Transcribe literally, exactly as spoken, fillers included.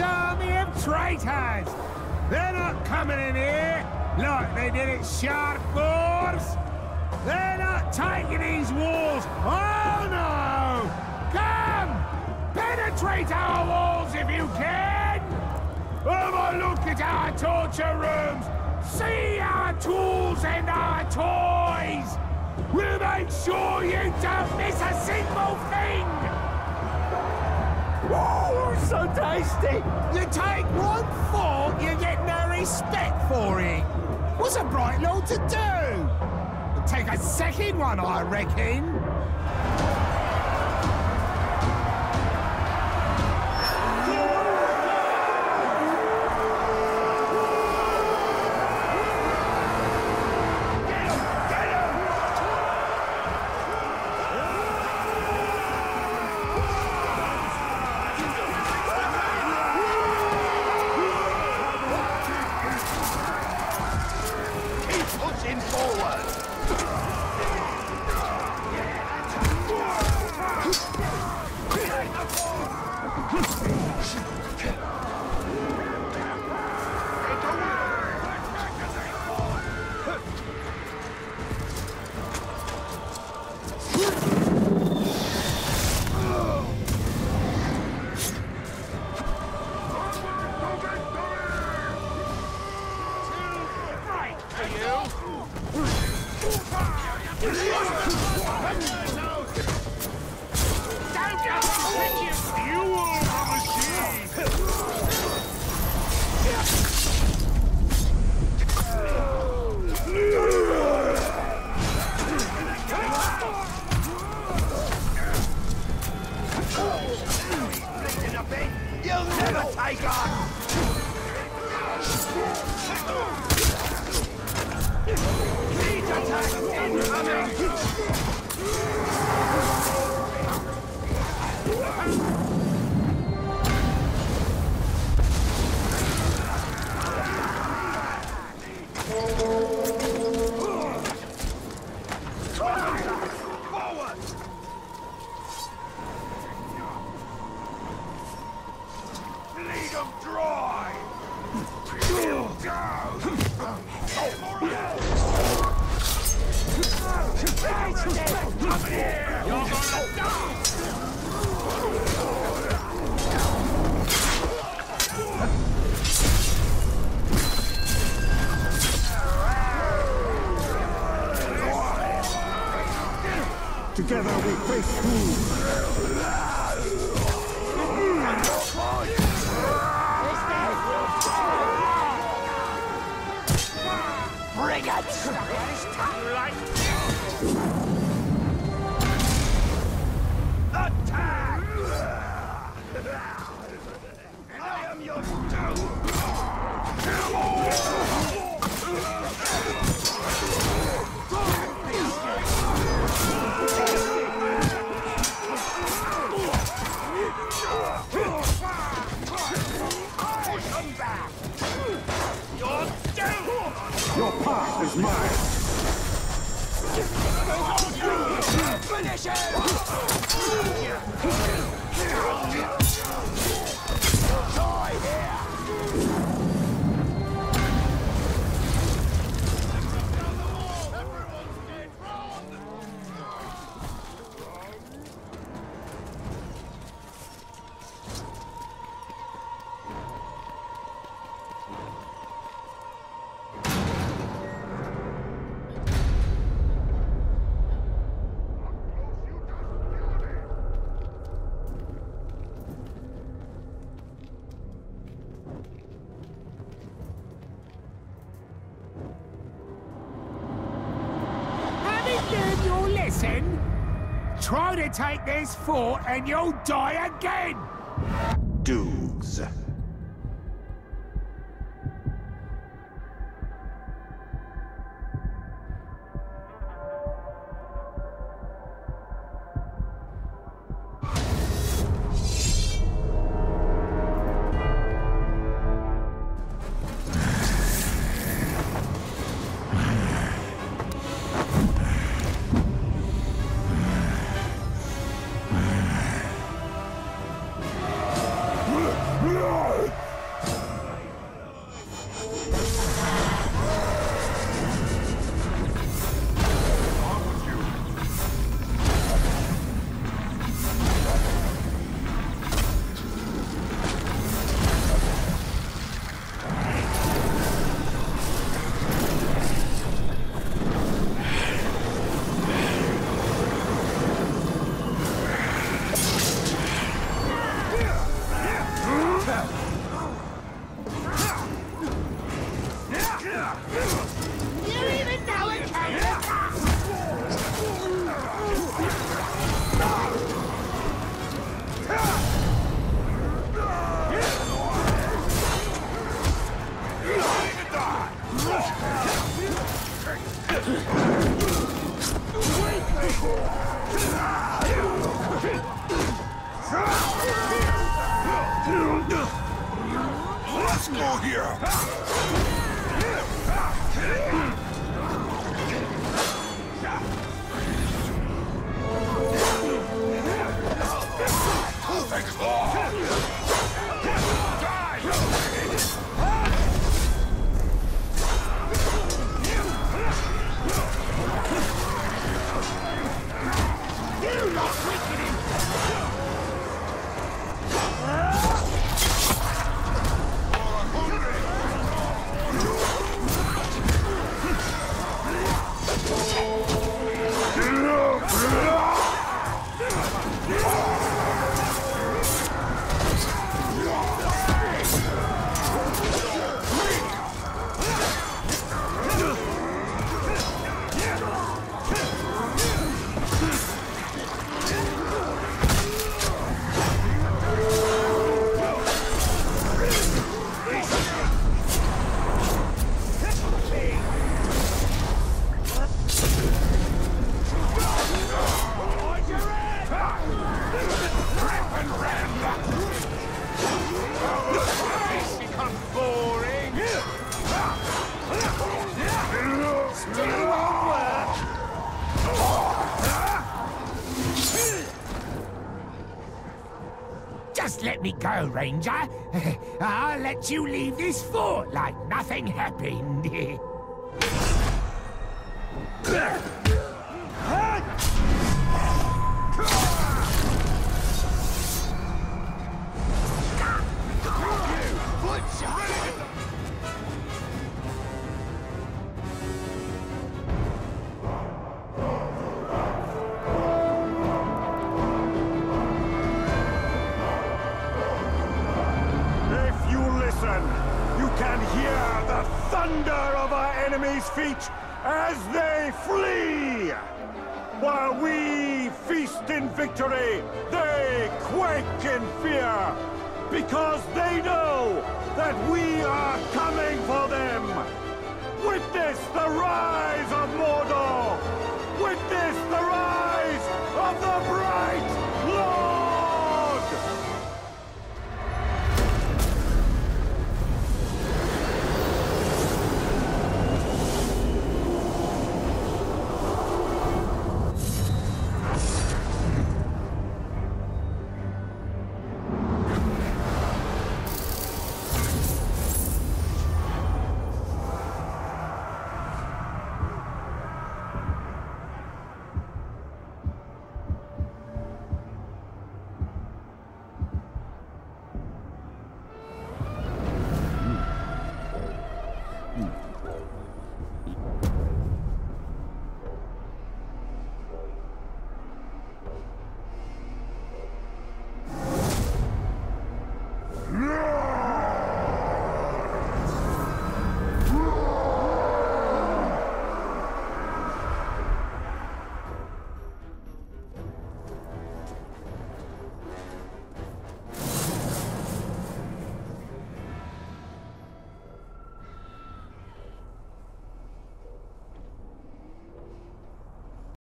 army of traitors! They're not coming in here like they did at Sharp Moors! They're not taking these walls! Oh no! Come! Penetrate our walls if you can! Have a look at our torture rooms! See our tools and our toys! We'll make sure you don't miss a single thing! Oh, so tasty! You take one fork, you get no respect for it. What's a bright lord to do? It'll take a second one, I reckon. You'll never take on! Siege attack incoming! Together we face Noob. Bring it! Attack! I am your stone! Your path is mine. Finish him! Die here! Learn your lesson? Try to take this fort and you'll die again! Dukes. Yeah! Let's go here! Perfect law! You lot wicked him! Just let me go, Ranger. I'll let you leave this fort like nothing happened. You can hear the thunder of our enemies' feet as they flee! While we feast in victory, they quake in fear! Because they know that we are coming for them! Witness the rise of Mordor! Witness